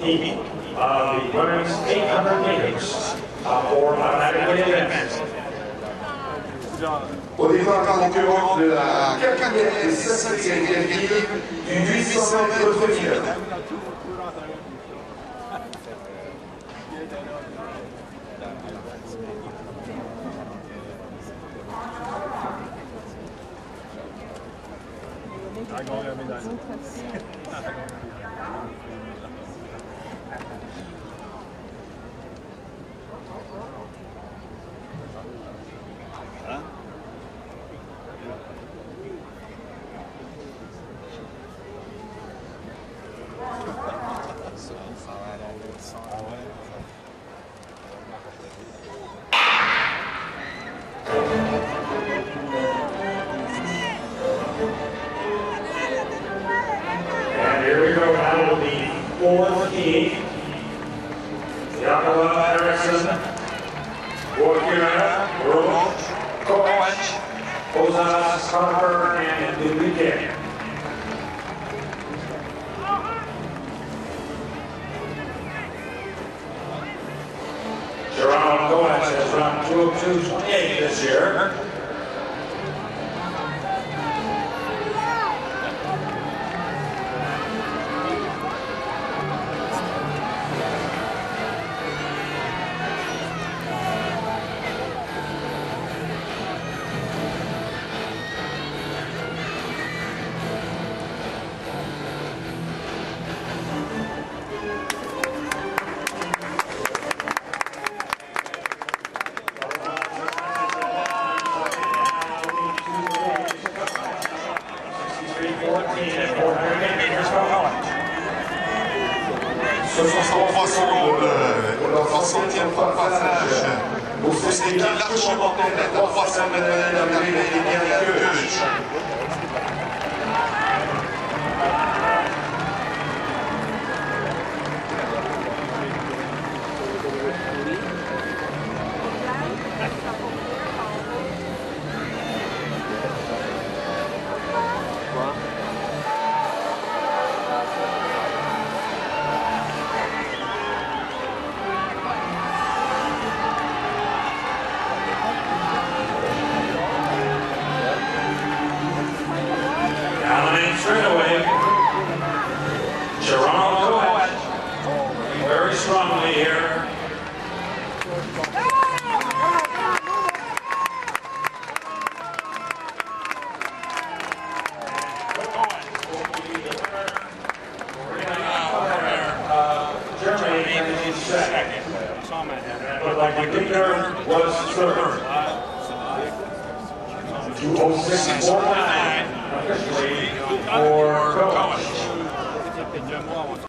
heat of the women's 800 meters for automatic event. Au départ concurrent de la 4e et 5e équipe du 800 mètres féminin. Here we go now with the fourth heat. Jakova Eriksson, Borkira, Roach, Kovac, Ozas, Carver, and Dubique. Jerome Kovac has run 2:02.28 this year. Ce sont 103 secondes en centième de passage pour ce qui est largement en tête à 300 mètres d'arrivée derrière Keuch. Straight away, Jerome Kovac, very strongly here. Germany is second, but like the leader was third. 2:06.49 officially for Kovac.